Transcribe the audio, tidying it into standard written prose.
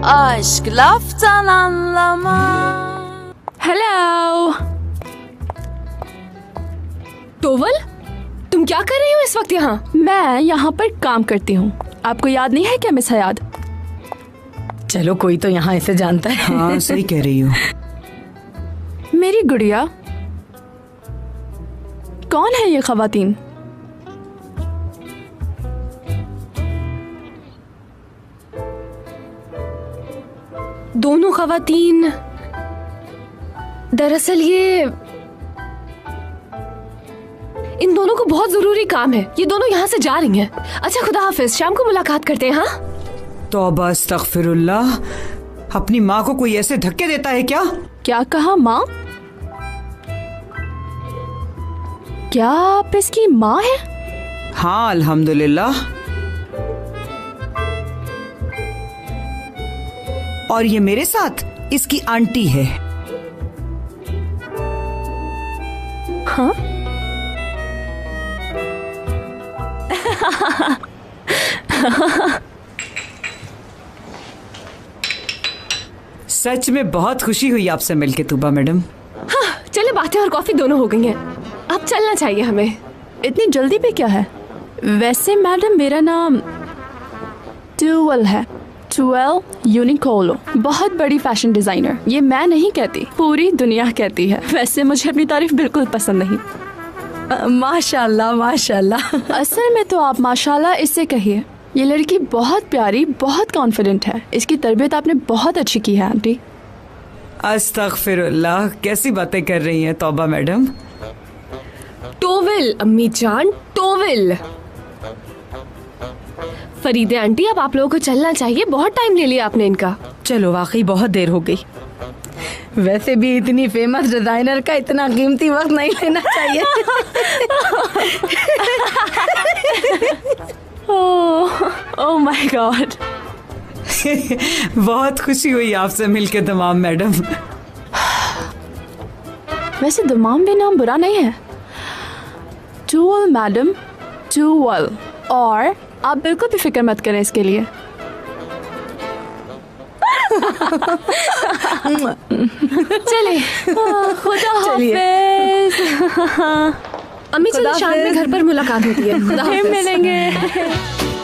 Aşk laftan anlamaz. Hello towel, तुम क्या कर रही हो इस वक्त यहाँ? मैं यहाँ पर काम करती हूँ। आपको याद नहीं है क्या मिस हयात? चलो कोई तो यहाँ इसे जानता है। हाँ सही कह रही हो। मेरी गुड़िया। कौन है ये खवातीन? दोनों खवातीन, दरअसल ये इन दोनों को बहुत जरूरी काम है। ये दोनों यहाँ से जा रही हैं। अच्छा खुदा हाफिज, शाम को मुलाकात करते हैं। हाँ तौबा अस्तगफिरुल्लाह, अपनी माँ को कोई ऐसे धक्के देता है क्या? क्या कहा माँ? क्या आप इसकी माँ है? हाँ अल्हम्दुलिल्लाह। और ये मेरे साथ इसकी आंटी है। हाँ सच में बहुत खुशी हुई आपसे मिलके तूबा मैडम। हाँ, चले बातें और कॉफी दोनों हो गई हैं। अब चलना चाहिए हमें। इतनी जल्दी पे क्या है? वैसे मैडम मेरा नाम ट्यूवल है, ट्यूवल यूनिकोलो। बहुत बड़ी फैशन डिजाइनर। ये मैं नहीं कहती, पूरी दुनिया कहती है। वैसे मुझे अपनी तारीफ बिल्कुल पसंद नहीं। माशाल्लाह माशाल्लाह। असल में तो आप माशाल्लाह इससे कहिए। ये लड़की बहुत प्यारी, बहुत कॉन्फिडेंट है। इसकी तरबियत आपने बहुत अच्छी की है आंटी। अस्तगफिरुल्लाह, कैसी बातें कर रही हैं तौबा मैडम। टोविल अम्मी जान, टोविल। फरीदे आंटी, अब आप लोगों को चलना चाहिए। बहुत टाइम ले लिया आपने इनका। चलो वाकई बहुत देर हो गई। वैसे भी इतनी फेमस डिजाइनर का इतना कीमती वक्त नहीं लेना चाहिए। Oh my god. बहुत खुशी हुई आपसे मिलके तमाम मैडम। वैसे दमाम भी नाम बुरा नहीं है। ट्यूवल मैडम, ट्यूवल। और आप बिल्कुल भी फिक्र मत करें इसके लिए। चले खुदा हाफिज। अम्मी चलो शाम में घर पर मुलाकात होती है। खुदा हाफिज। मिलेंगे।